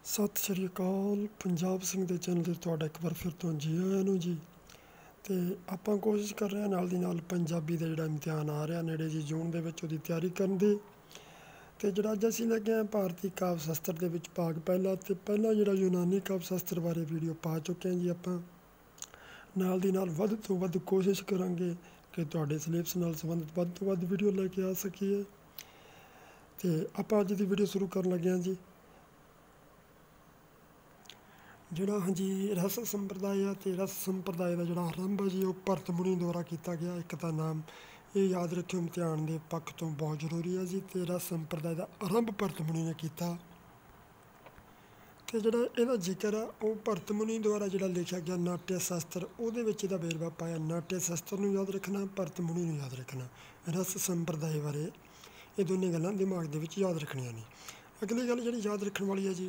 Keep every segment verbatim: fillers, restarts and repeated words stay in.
ਸਤਿ ਸ਼੍ਰੀ ਅਕਾਲ। ਪੰਜਾਬ ਸਿੰਘ ਦੇ ਚੈਨਲ 'ਤੇ ਤੁਹਾਡਾ ਇੱਕ ਵਾਰ ਫਿਰ ਤੋਂ ਜੀ ਆਇਆਂ ਨੂੰ ਜੀ। ਅਤੇ ਆਪਾਂ ਕੋਸ਼ਿਸ਼ ਕਰ ਰਹੇ ਹਾਂ ਨਾਲ ਦੀ ਨਾਲ ਪੰਜਾਬੀ ਦਾ ਜਿਹੜਾ ਇਮਤਿਹਾਨ ਆ ਰਿਹਾ ਨੇੜੇ ਜੀ ਜੂਨ ਦੇ ਵਿੱਚ ਉਹਦੀ ਤਿਆਰੀ ਕਰਨ ਦੀ। ਅਤੇ ਜਿਹੜਾ ਅੱਜ ਅਸੀਂ ਲੱਗੇ ਹਾਂ ਭਾਰਤੀ ਕਾਵਿ ਸ਼ਾਸਤਰ ਦੇ ਵਿੱਚ ਭਾਗ ਪਹਿਲਾ ਅਤੇ ਪਹਿਲਾਂ ਜਿਹੜਾ ਯੂਨਾਨੀ ਕਾਵਿ ਸ਼ਾਸਤਰ ਬਾਰੇ ਵੀਡੀਓ ਪਾ ਚੁੱਕੇ ਹਾਂ ਜੀ। ਆਪਾਂ ਨਾਲ ਦੀ ਨਾਲ ਵੱਧ ਤੋਂ ਵੱਧ ਕੋਸ਼ਿਸ਼ ਕਰਾਂਗੇ ਕਿ ਤੁਹਾਡੇ ਸਿਲੇਬਸ ਨਾਲ ਸੰਬੰਧਿਤ ਵੱਧ ਤੋਂ ਵੱਧ ਵੀਡੀਓ ਲੈ ਕੇ ਆ ਸਕੀਏ। ਅਤੇ ਆਪਾਂ ਅੱਜ ਦੀ ਵੀਡੀਓ ਸ਼ੁਰੂ ਕਰਨ ਲੱਗੇ ਹਾਂ ਜੀ। ਜਿਹੜਾ ਹਾਂਜੀ ਰਸ ਸੰਪਰਦਾਇ ਆ ਅਤੇ ਰਸ ਸੰਪਰਦਾਇ ਦਾ ਜਿਹੜਾ ਆਰੰਭ ਹੈ ਜੀ ਉਹ ਭਰਤ ਮੁਨੀ ਦੁਆਰਾ ਕੀਤਾ ਗਿਆ। ਇੱਕ ਤਾਂ ਨਾਮ ਇਹ ਯਾਦ ਰੱਖਿਓ ਇਮਤਿਹਾਨ ਦੇ ਪੱਖ ਤੋਂ ਬਹੁਤ ਜ਼ਰੂਰੀ ਹੈ ਜੀ। ਅਤੇ ਰਸ ਸੰਪਰਦਾਇ ਦਾ ਆਰੰਭ ਭਰਤ ਮੁਨੀ ਨੇ ਕੀਤਾ। ਅਤੇ ਜਿਹੜਾ ਇਹਦਾ ਜ਼ਿਕਰ ਆ ਉਹ ਭਰਤ ਮੁਨੀ ਦੁਆਰਾ ਜਿਹੜਾ ਲਿਖਿਆ ਗਿਆ ਨਾਟਯ ਸ਼ਾਸਤਰ ਉਹਦੇ ਵਿੱਚ ਇਹਦਾ ਵੇਰਵਾ ਪਾਇਆ। ਨਾਟਯ ਸ਼ਾਸਤਰ ਨੂੰ ਯਾਦ ਰੱਖਣਾ, ਭਰਤ ਮੁਨੀ ਨੂੰ ਯਾਦ ਰੱਖਣਾ, ਰਸ ਸੰਪਰਦਾਇ ਬਾਰੇ ਇਹ ਦੋਨੇ ਗੱਲਾਂ ਦਿਮਾਗ ਦੇ ਵਿੱਚ ਯਾਦ ਰੱਖਣੀਆਂ ਨੇ। ਅਗਲੀ ਗੱਲ ਜਿਹੜੀ ਯਾਦ ਰੱਖਣ ਵਾਲੀ ਹੈ ਜੀ,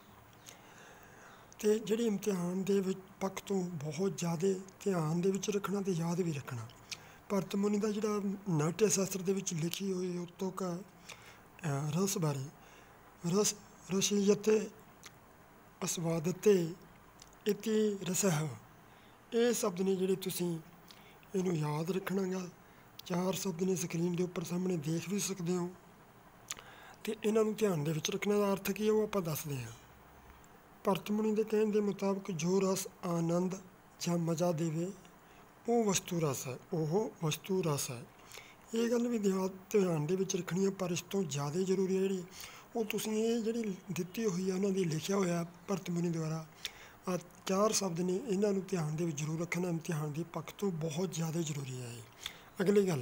ਅਤੇ ਜਿਹੜੀ ਇਮਤਿਹਾਨ ਦੇ ਵਿੱਚ ਪੱਖ ਤੋਂ ਬਹੁਤ ਜ਼ਿਆਦਾ ਧਿਆਨ ਦੇ ਵਿੱਚ ਰੱਖਣਾ ਅਤੇ ਯਾਦ ਵੀ ਰੱਖਣਾ। ਭਰਤ ਮੁਨੀ ਦਾ ਜਿਹੜਾ ਨਾਟਯ ਸ਼ਾਸਤਰ ਦੇ ਵਿੱਚ ਲਿਖੀ ਹੋਈ ਉਤੋਕ ਰਸ ਬਾਰੇ, ਰਸ ਰਸੀਯਤੇ ਅਸਵਾਦਤੇ ਇਤੀ ਰਸਹ, ਇਹ ਸ਼ਬਦ ਨੇ ਜਿਹੜੇ ਤੁਸੀਂ ਇਹਨੂੰ ਯਾਦ ਰੱਖਣਾ ਗਾ। ਚਾਰ ਸ਼ਬਦ ਨੇ ਸਕਰੀਨ ਦੇ ਉੱਪਰ ਸਾਹਮਣੇ ਦੇਖ ਵੀ ਸਕਦੇ ਹੋ ਅਤੇ ਇਹਨਾਂ ਨੂੰ ਧਿਆਨ ਦੇ ਵਿੱਚ ਰੱਖਣ ਦਾ ਅਰਥ ਕੀ ਹੈ ਉਹ ਆਪਾਂ ਦੱਸਦੇ ਹਾਂ। ਭਰਤ ਮੁਨੀ ਦੇ ਕਹਿਣ ਦੇ ਮੁਤਾਬਕ ਜੋ ਰਸ ਆਨੰਦ ਜਾਂ ਮਜ਼ਾ ਦੇਵੇ ਉਹ ਵਸਤੂ ਰਸ ਹੈ, ਉਹ ਵਸਤੂ ਰਸ ਹੈ। ਇਹ ਗੱਲ ਵੀ ਧਿਆਨ ਧਿਆਨ ਦੇ ਵਿੱਚ ਰੱਖਣੀ ਹੈ। ਪਰ ਇਸ ਤੋਂ ਜ਼ਿਆਦਾ ਜ਼ਰੂਰੀ ਹੈ ਜਿਹੜੀ ਉਹ ਤੁਸੀਂ ਇਹ ਜਿਹੜੀ ਦਿੱਤੀ ਹੋਈ ਹੈ ਉਹਨਾਂ ਦੀ ਲਿਖਿਆ ਹੋਇਆ ਭਰਤ ਮੁਨੀ ਦੁਆਰਾ ਆਹ ਚਾਰ ਸ਼ਬਦ ਨੇ ਇਹਨਾਂ ਨੂੰ ਧਿਆਨ ਦੇ ਵਿੱਚ ਜ਼ਰੂਰ ਰੱਖਣਾ। ਇਮਤਿਹਾਨ ਦੇ ਪੱਖ ਤੋਂ ਬਹੁਤ ਜ਼ਿਆਦਾ ਜ਼ਰੂਰੀ ਹੈ ਇਹ। ਅਗਲੀ ਗੱਲ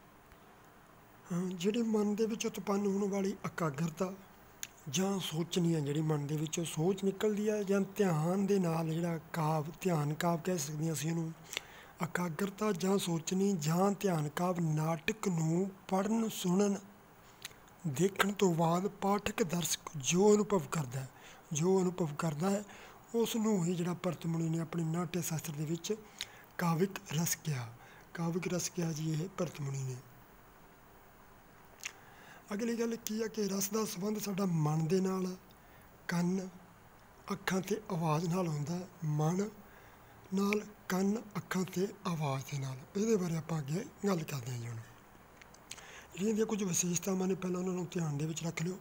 ਜਿਹੜੀ ਮਨ ਦੇ ਵਿੱਚ ਉਤਪੰਨ ਹੋਣ ਵਾਲੀ ਇਕਾਗਰਤਾ ਜਾਂ ਸੋਚਣੀ ਹੈ, ਜਿਹੜੀ ਮਨ ਦੇ ਵਿੱਚੋਂ ਸੋਚ ਨਿਕਲਦੀ ਹੈ ਜਾਂ ਧਿਆਨ ਦੇ ਨਾਲ ਜਿਹੜਾ ਕਾਵ ਧਿਆਨ ਕਾਵ ਕਹਿ ਸਕਦੇ ਹਾਂ ਅਸੀਂ ਉਹਨੂੰ। ਇਕਾਗਰਤਾ ਜਾਂ ਸੋਚਣੀ ਜਾਂ ਧਿਆਨ ਕਾਵ ਨਾਟਕ ਨੂੰ ਪੜ੍ਹਨ ਸੁਣਨ ਦੇਖਣ ਤੋਂ ਬਾਅਦ ਪਾਠਕ ਦਰਸ਼ਕ ਜੋ ਅਨੁਭਵ ਕਰਦਾ ਹੈ ਜੋ ਅਨੁਭਵ ਕਰਦਾ ਹੈ ਉਸ ਨੂੰ ਹੀ ਜਿਹੜਾ ਭਰਤ ਮੁਨੀ ਨੇ ਆਪਣੇ ਨਾਟਯ ਸ਼ਾਸਤਰ ਦੇ ਵਿੱਚ ਕਾਵਿਕ ਰਸ ਕਿਹਾ। ਕਾਵਿਕ ਰਸ ਕਿਹਾ ਜੀ ਇਹ ਭਰਤ ਮੁਨੀ ਨੇ। ਅਗਲੀ ਗੱਲ ਕੀ ਹੈ ਕਿ ਰਸ ਦਾ ਸੰਬੰਧ ਸਾਡਾ ਮਨ ਦੇ ਨਾਲ, ਕੰਨ, ਅੱਖਾਂ ਅਤੇ ਆਵਾਜ਼ ਨਾਲ ਹੁੰਦਾ। ਮਨ ਨਾਲ, ਕੰਨ, ਅੱਖਾਂ ਅਤੇ ਆਵਾਜ਼ ਦੇ ਨਾਲ। ਇਹਦੇ ਬਾਰੇ ਆਪਾਂ ਅੱਗੇ ਗੱਲ ਕਰਦੇ ਹਾਂ ਜੀ। ਹੁਣ ਜਿਹੜੀਆਂ ਦੀਆਂ ਕੁਝ ਵਿਸ਼ੇਸ਼ਤਾਵਾਂ ਨੇ ਪਹਿਲਾਂ ਉਹਨਾਂ ਨੂੰ ਧਿਆਨ ਦੇ ਵਿੱਚ ਰੱਖ ਲਿਓ।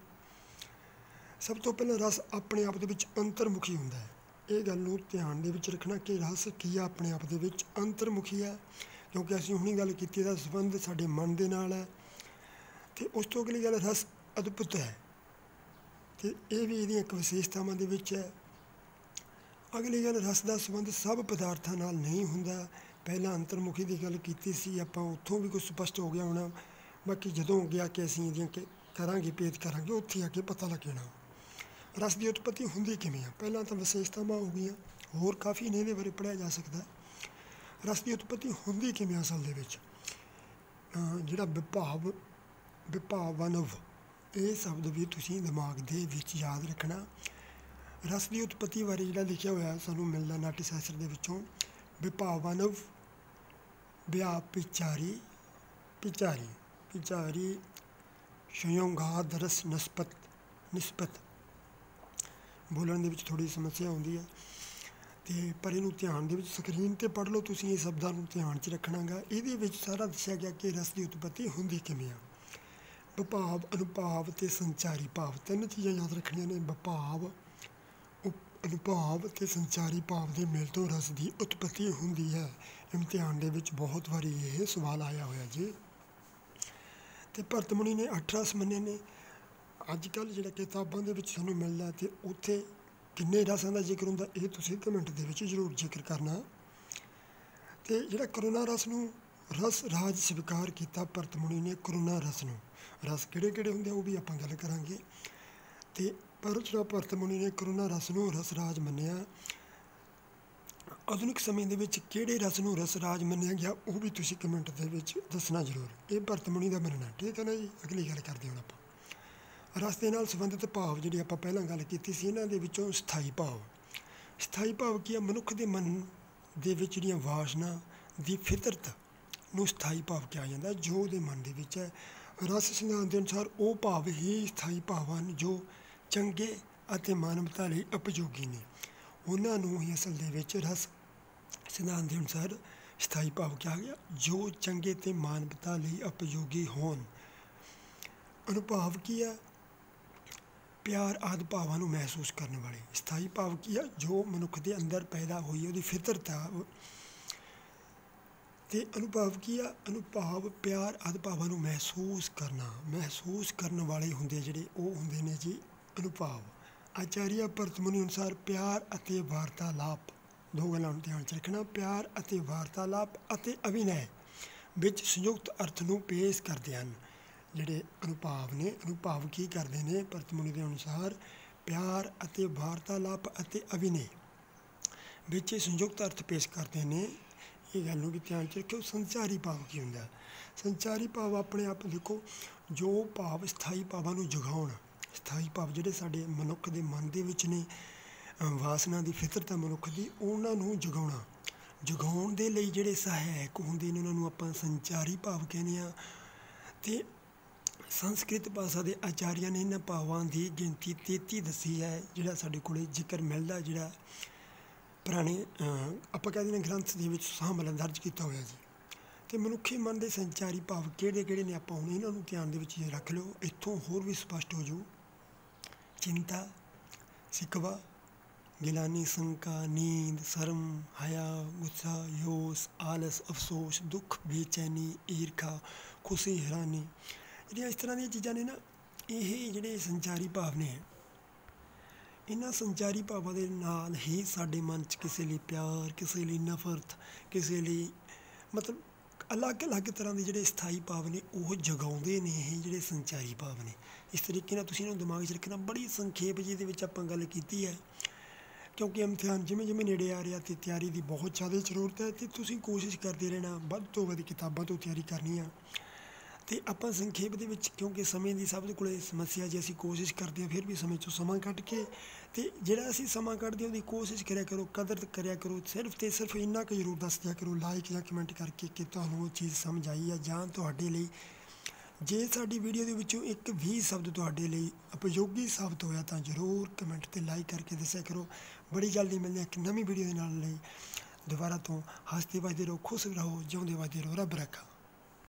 ਸਭ ਤੋਂ ਪਹਿਲਾਂ ਰਸ ਆਪਣੇ ਆਪ ਦੇ ਵਿੱਚ ਅੰਤਰਮੁਖੀ ਹੁੰਦਾ ਹੈ। ਇਹ ਗੱਲ ਨੂੰ ਧਿਆਨ ਦੇ ਵਿੱਚ ਰੱਖਣਾ ਕਿ ਰਸ ਕੀ ਆ ਆਪਣੇ ਆਪ ਦੇ ਵਿੱਚ ਅੰਤਰਮੁਖੀ ਹੈ, ਕਿਉਂਕਿ ਅਸੀਂ ਹੁਣੀ ਗੱਲ ਕੀਤੀ ਇਹਦਾ ਸੰਬੰਧ ਸਾਡੇ ਮਨ ਦੇ ਨਾਲ ਹੈ। ਅਤੇ ਉਸ ਤੋਂ ਅਗਲੀ ਗੱਲ ਰਸ ਅਦਭੁਤ ਹੈ ਅਤੇ ਇਹ ਵੀ ਇਹਦੀਆਂ ਇੱਕ ਵਿਸ਼ੇਸ਼ਤਾਵਾਂ ਦੇ ਵਿੱਚ ਹੈ। ਅਗਲੀ ਗੱਲ ਰਸ ਦਾ ਸੰਬੰਧ ਸਭ ਪਦਾਰਥਾਂ ਨਾਲ ਨਹੀਂ ਹੁੰਦਾ। ਪਹਿਲਾਂ ਅੰਤਰਮੁਖੀ ਦੀ ਗੱਲ ਕੀਤੀ ਸੀ ਆਪਾਂ, ਉੱਥੋਂ ਵੀ ਕੁਝ ਸਪਸ਼ਟ ਹੋ ਗਿਆ ਹੋਣਾ। ਬਾਕੀ ਜਦੋਂ ਅੱਗੇ ਆ ਕੇ ਅਸੀਂ ਇਹਦੀਆਂ ਕਿ ਕਰਾਂਗੇ ਭੇਦ ਕਰਾਂਗੇ ਉੱਥੇ ਆ ਕੇ ਪਤਾ ਲੱਗ ਜਾਣਾ ਰਸ ਦੀ ਉਤਪਤੀ ਹੁੰਦੀ ਕਿਵੇਂ ਆ। ਪਹਿਲਾਂ ਤਾਂ ਵਿਸ਼ੇਸ਼ਤਾਵਾਂ ਹੋ ਗਈਆਂ, ਹੋਰ ਕਾਫੀ ਨੇ ਇਹਦੇ ਬਾਰੇ ਪੜ੍ਹਿਆ ਜਾ ਸਕਦਾ। ਰਸ ਦੀ ਉਤਪਤੀ ਹੁੰਦੀ ਕਿਵੇਂ ਅਸਲ ਦੇ ਵਿੱਚ, ਜਿਹੜਾ ਵਿਭਾਵ ਵਿਭਾਵਨਵ ਇਹ ਸ਼ਬਦ ਵੀ ਤੁਸੀਂ ਦਿਮਾਗ ਦੇ ਵਿੱਚ ਯਾਦ ਰੱਖਣਾ। ਰਸ ਦੀ ਉਤਪਤੀ ਬਾਰੇ ਜਿਹੜਾ ਲਿਖਿਆ ਹੋਇਆ ਸਾਨੂੰ ਮਿਲਦਾ ਨਾਟਯ ਸ਼ਾਸਤਰ ਦੇ ਵਿੱਚੋਂ। ਵਿਭਾਵਨਵ ਵਿਆਪਿਚਾਰੀ ਪਿਚਾਰੀ ਪਿਚਾਰੀ ਸੰਯੋਗਾਦ ਰਸ ਨਿਸਪਤ ਨਿਸਪਤ ਬੋਲਣ ਦੇ ਵਿੱਚ ਥੋੜ੍ਹੀ ਸਮੱਸਿਆ ਆਉਂਦੀ ਹੈ ਅਤੇ ਪਰ ਇਹਨੂੰ ਧਿਆਨ ਦੇ ਵਿੱਚ ਸਕਰੀਨ 'ਤੇ ਪੜ੍ਹ ਲਓ ਤੁਸੀਂ। ਇਹ ਸ਼ਬਦਾਂ ਨੂੰ ਧਿਆਨ 'ਚ ਰੱਖਣਾ ਗਾ। ਇਹਦੇ ਵਿੱਚ ਸਾਰਾ ਦੱਸਿਆ ਗਿਆ ਕਿ ਰਸ ਦੀ ਉਤਪਤੀ ਹੁੰਦੀ ਕਿਵੇਂ ਆ। ਵਿਭਾਵ, ਅਨੁਭਾਵ ਅਤੇ ਸੰਚਾਰੀ ਭਾਵ, ਤਿੰਨ ਚੀਜ਼ਾਂ ਯਾਦ ਰੱਖਣੀਆਂ ਨੇ। ਵਿਭਾਵ, ਅਨੁਭਾਵ ਅਤੇ ਸੰਚਾਰੀ ਭਾਵ ਦੇ ਮੇਲ ਤੋਂ ਰਸ ਦੀ ਉਤਪਤੀ ਹੁੰਦੀ ਹੈ। ਇਮਤਿਹਾਨ ਦੇ ਵਿੱਚ ਬਹੁਤ ਵਾਰੀ ਇਹ ਸਵਾਲ ਆਇਆ ਹੋਇਆ ਜੀ। ਅਤੇ ਭਰਤ ਮੁਨੀ ਨੇ ਅੱਠ ਰਸ ਮੰਨੇ ਨੇ। ਅੱਜ ਕੱਲ੍ਹ ਜਿਹੜਾ ਕਿਤਾਬਾਂ ਦੇ ਵਿੱਚ ਸਾਨੂੰ ਮਿਲਦਾ ਅਤੇ ਉੱਥੇ ਕਿੰਨੇ ਰਸਾਂ ਦਾ ਜ਼ਿਕਰ ਹੁੰਦਾ ਇਹ ਤੁਸੀਂ ਕਮੈਂਟ ਦੇ ਵਿੱਚ ਜ਼ਰੂਰ ਜ਼ਿਕਰ ਕਰਨਾ। ਅਤੇ ਜਿਹੜਾ ਕਰੁਣਾ ਰਸ ਨੂੰ ਰਸ ਰਾਜ ਸਵੀਕਾਰ ਕੀਤਾ ਭਰਤ ਮੁਨੀ ਨੇ। ਕਰੁਣਾ ਰਸ ਨੂੰ ਰਸ ਕਿਹੜੇ ਕਿਹੜੇ ਹੁੰਦੇ ਉਹ ਵੀ ਆਪਾਂ ਗੱਲ ਕਰਾਂਗੇ। ਅਤੇ ਪਰ ਜਿਹੜਾ ਭਰਤ ਮੁਨੀ ਨੇ ਕਰੁਣਾ ਰਸ ਨੂੰ ਰਸ ਰਾਜ ਮੰਨਿਆ। ਆਧੁਨਿਕ ਸਮੇਂ ਦੇ ਵਿੱਚ ਕਿਹੜੇ ਰਸ ਨੂੰ ਰਸ ਰਾਜ ਮੰਨਿਆ ਗਿਆ ਉਹ ਵੀ ਤੁਸੀਂ ਕਮੈਂਟ ਦੇ ਵਿੱਚ ਦੱਸਣਾ ਜ਼ਰੂਰ। ਇਹ ਭਰਤ ਮੁਨੀ ਦਾ ਮੰਨਣਾ, ਠੀਕ ਹੈ ਨਾ ਜੀ। ਅਗਲੀ ਗੱਲ ਕਰਦੇ ਹੁਣ ਆਪਾਂ ਰਸ ਦੇ ਨਾਲ ਸੰਬੰਧਿਤ ਭਾਵ ਜਿਹੜੀ ਆਪਾਂ ਪਹਿਲਾਂ ਗੱਲ ਕੀਤੀ ਸੀ ਇਹਨਾਂ ਦੇ ਵਿੱਚੋਂ ਸਥਾਈ ਭਾਵ। ਸਥਾਈ ਭਾਵ ਕੀ ਆ, ਮਨੁੱਖ ਦੇ ਮਨ ਦੇ ਵਿੱਚ ਜਿਹੜੀਆਂ ਵਾਸਨਾ ਦੀ ਫਿਤਰਤ ਨੂੰ ਸਥਾਈ ਭਾਵ ਕਿਹਾ ਜਾਂਦਾ। ਜੋ ਉਹਦੇ ਮਨ ਦੇ ਵਿੱਚ ਹੈ ਰਸ ਸਿਧਾਂਤ ਦੇ ਅਨੁਸਾਰ ਉਹ ਭਾਵ ਹੀ ਸਥਾਈ ਭਾਵ ਹਨ ਜੋ ਚੰਗੇ ਅਤੇ ਮਾਨਵਤਾ ਲਈ ਉਪਯੋਗੀ ਨੇ। ਉਹਨਾਂ ਨੂੰ ਹੀ ਅਸਲ ਦੇ ਵਿੱਚ ਰਸ ਸਿਧਾਂਤ ਦੇ ਅਨੁਸਾਰ ਸਥਾਈ ਭਾਵ ਕਿਹਾ ਗਿਆ, ਜੋ ਚੰਗੇ ਅਤੇ ਮਾਨਵਤਾ ਲਈ ਉਪਯੋਗੀ ਹੋਣ। ਅਨੁਭਾਵ ਕੀ ਆ? ਪਿਆਰ ਆਦਿ ਭਾਵਾਂ ਨੂੰ ਮਹਿਸੂਸ ਕਰਨ ਵਾਲੇ। ਸਥਾਈ ਭਾਵ ਕੀ ਆ? ਜੋ ਮਨੁੱਖ ਦੇ ਅੰਦਰ ਪੈਦਾ ਹੋਈ ਉਹਦੀ ਫਿਤਰਤ ਆ। ਅਤੇ ਅਨੁਭਵ ਕੀ ਆ? ਅਨੁਭਵ ਪਿਆਰ ਆਦਿ ਭਾਵਾਂ ਨੂੰ ਮਹਿਸੂਸ ਕਰਨਾ, ਮਹਿਸੂਸ ਕਰਨ ਵਾਲੇ ਹੁੰਦੇ ਜਿਹੜੇ ਉਹ ਹੁੰਦੇ ਨੇ ਜੀ ਅਨੁਭਵ। ਆਚਾਰੀਆ ਭਰਤ ਮੁਨੀ ਅਨੁਸਾਰ ਪਿਆਰ ਅਤੇ ਵਾਰਤਾਲਾਪ ਦੋ ਗੱਲਾਂ ਨੂੰ ਧਿਆਨ 'ਚ ਰੱਖਣਾ। ਪਿਆਰ ਅਤੇ ਵਾਰਤਾਲਾਪ ਅਤੇ ਅਭਿਨੈ ਵਿੱਚ ਸੰਯੁਕਤ ਅਰਥ ਨੂੰ ਪੇਸ਼ ਕਰਦੇ ਹਨ। ਜਿਹੜੇ ਅਨੁਭਾਵ ਨੇ, ਅਨੁਭਾਵ ਕੀ ਕਰਦੇ ਨੇ? ਭਰਤ ਮੁਨੀ ਦੇ ਅਨੁਸਾਰ ਪਿਆਰ ਅਤੇ ਵਾਰਤਾਲਾਪ ਅਤੇ ਅਭਿਨੈ ਵਿੱਚ ਸੰਯੁਕਤ ਅਰਥ ਪੇਸ਼ ਕਰਦੇ ਨੇ। ਇਹ ਗੱਲ ਨੂੰ ਵੀ ਧਿਆਨ 'ਚ ਰੱਖਿਓ। ਸੰਚਾਰੀ ਭਾਵ ਕੀ ਹੁੰਦਾ? ਸੰਚਾਰੀ ਭਾਵ ਆਪਣੇ ਆਪ ਦੇਖੋ, ਜੋ ਭਾਵ ਸਥਾਈ ਭਾਵਾਂ ਨੂੰ ਜਗਾਉਣ। ਸਥਾਈ ਭਾਵ ਜਿਹੜੇ ਸਾਡੇ ਮਨੁੱਖ ਦੇ ਮਨ ਦੇ ਵਿੱਚ ਨੇ, ਵਾਸਨਾ ਦੀ ਫਿਤਰਤ ਮਨੁੱਖ ਦੀ, ਉਹਨਾਂ ਨੂੰ ਜਗਾਉਣਾ। ਜਗਾਉਣ ਦੇ ਲਈ ਜਿਹੜੇ ਸਹਾਇਕ ਹੁੰਦੇ ਨੇ ਉਹਨਾਂ ਨੂੰ ਆਪਾਂ ਸੰਚਾਰੀ ਭਾਵ ਕਹਿੰਦੇ ਹਾਂ। ਅਤੇ ਸੰਸਕ੍ਰਿਤ ਭਾਸ਼ਾ ਦੇ ਆਚਾਰੀਆਂ ਨੇ ਇਹਨਾਂ ਭਾਵਾਂ ਦੀ ਗਿਣਤੀ ਤੇਤੀ ਦੱਸੀ ਹੈ। ਜਿਹੜਾ ਸਾਡੇ ਕੋਲ ਜ਼ਿਕਰ ਮਿਲਦਾ, ਜਿਹੜਾ ਪੁਰਾਣੇ ਆਪਾਂ ਕਹਿ ਦਿੰਦੇ ਗ੍ਰੰਥ ਦੇ ਵਿੱਚ ਸਾਹਮਣੇ ਦਰਜ ਕੀਤਾ ਹੋਇਆ ਜੀ। ਅਤੇ ਮਨੁੱਖੀ ਮਨ ਦੇ ਸੰਚਾਰੀ ਭਾਵ ਕਿਹੜੇ ਕਿਹੜੇ ਨੇ, ਆਪਾਂ ਹੁਣ ਇਹਨਾਂ ਨੂੰ ਧਿਆਨ ਦੇ ਵਿੱਚ ਰੱਖ ਲਿਓ। ਇੱਥੋਂ ਹੋਰ ਵੀ ਸਪਸ਼ਟ ਹੋ ਜਾਊ। ਚਿੰਤਾ, ਸਿਕਵਾ, ਗਿਲਾਨੀ, ਸ਼ੰਕਾ, ਨੀਂਦ, ਸ਼ਰਮ, ਹਯਾ, ਗੁੱਸਾ, ਯੋਸ, ਆਲਸ, ਅਫਸੋਸ, ਦੁੱਖ, ਬੇਚੈਨੀ, ਈਰਖਾ, ਖੁਸ਼ੀ, ਹੈਰਾਨੀ, ਜਿਹੜੀਆਂ ਇਸ ਤਰ੍ਹਾਂ ਦੀਆਂ ਚੀਜ਼ਾਂ ਨੇ ਨਾ, ਇਹ ਜਿਹੜੇ ਸੰਚਾਰੀ ਭਾਵ ਨੇ। ਇਹਨਾਂ ਸੰਚਾਰੀ ਭਾਵਾਂ ਦੇ ਨਾਲ ਹੀ ਸਾਡੇ ਮਨ 'ਚ ਕਿਸੇ ਲਈ ਪਿਆਰ, ਕਿਸੇ ਲਈ ਨਫ਼ਰਤ, ਕਿਸੇ ਲਈ ਮਤਲਬ ਅਲੱਗ ਅਲੱਗ ਤਰ੍ਹਾਂ ਦੇ ਜਿਹੜੇ ਸਥਾਈ ਭਾਵ ਨੇ ਉਹ ਜਗਾਉਂਦੇ ਨੇ ਇਹ ਜਿਹੜੇ ਸੰਚਾਰੀ ਭਾਵ ਨੇ। ਇਸ ਤਰੀਕੇ ਨਾਲ ਤੁਸੀਂ ਇਹਨੂੰ ਦਿਮਾਗ 'ਚ ਰੱਖਣਾ। ਬੜੀ ਸੰਖੇਪ ਜਿਹੀ ਦੇ ਵਿੱਚ ਆਪਾਂ ਗੱਲ ਕੀਤੀ ਹੈ, ਕਿਉਂਕਿ ਇਮਤਿਹਾਨ ਜਿਵੇਂ ਜਿਵੇਂ ਨੇੜੇ ਆ ਰਿਹਾ ਅਤੇ ਤਿਆਰੀ ਦੀ ਬਹੁਤ ਜ਼ਿਆਦਾ ਜ਼ਰੂਰਤ ਹੈ। ਅਤੇ ਤੁਸੀਂ ਕੋਸ਼ਿਸ਼ ਕਰਦੇ ਰਹਿਣਾ, ਵੱਧ ਤੋਂ ਵੱਧ ਕਿਤਾਬਾਂ ਤੋਂ ਤਿਆਰੀ ਕਰਨੀ ਆ। ਅਤੇ ਆਪਾਂ ਸੰਖੇਪ ਦੇ ਵਿੱਚ, ਕਿਉਂਕਿ ਸਮੇਂ ਦੀ ਸਭ ਦੇ ਕੋਲ ਸਮੱਸਿਆ ਜੀ, ਅਸੀਂ ਕੋਸ਼ਿਸ਼ ਕਰਦੇ ਹਾਂ ਫਿਰ ਵੀ ਸਮੇਂ 'ਚੋਂ ਸਮਾਂ ਕੱਢ ਕੇ, ਅਤੇ ਜਿਹੜਾ ਅਸੀਂ ਸਮਾਂ ਕੱਢਦੇ ਹਾਂ ਉਹਦੀ ਕੋਸ਼ਿਸ਼ ਕਰਿਆ ਕਰੋ, ਕਦਰ ਕਰਿਆ ਕਰੋ। ਸਿਰਫ ਅਤੇ ਸਿਰਫ ਇੰਨਾ ਕੁ ਜ਼ਰੂਰ ਦੱਸ ਦਿਆ ਕਰੋ ਲਾਈਕ ਜਾਂ ਕਮੈਂਟ ਕਰਕੇ ਕਿ ਤੁਹਾਨੂੰ ਉਹ ਚੀਜ਼ ਸਮਝ ਆਈ ਹੈ ਜਾਂ ਤੁਹਾਡੇ ਲਈ, ਜੇ ਸਾਡੀ ਵੀਡੀਓ ਦੇ ਵਿੱਚੋਂ ਇੱਕ ਵੀ ਸ਼ਬਦ ਤੁਹਾਡੇ ਲਈ ਉਪਯੋਗੀ ਸਾਬਤ ਹੋਇਆ ਤਾਂ ਜ਼ਰੂਰ ਕਮੈਂਟ 'ਤੇ ਲਾਈਕ ਕਰਕੇ ਦੱਸਿਆ ਕਰੋ। ਬੜੀ ਜਲਦੀ ਮਿਲਦੇ ਹਾਂ ਇੱਕ ਨਵੀਂ ਵੀਡੀਓ ਦੇ ਨਾਲ ਲਈ ਦੁਬਾਰਾ ਤੋਂ। ਹੱਸਦੇ ਵੱਸਦੇ ਰਹੋ, ਖੁਸ਼ ਰਹੋ, ਜਿਉਂਦੇ ਵੱਸਦੇ ਰਹੋ। ਰੱਬ ਰਾਖਾ।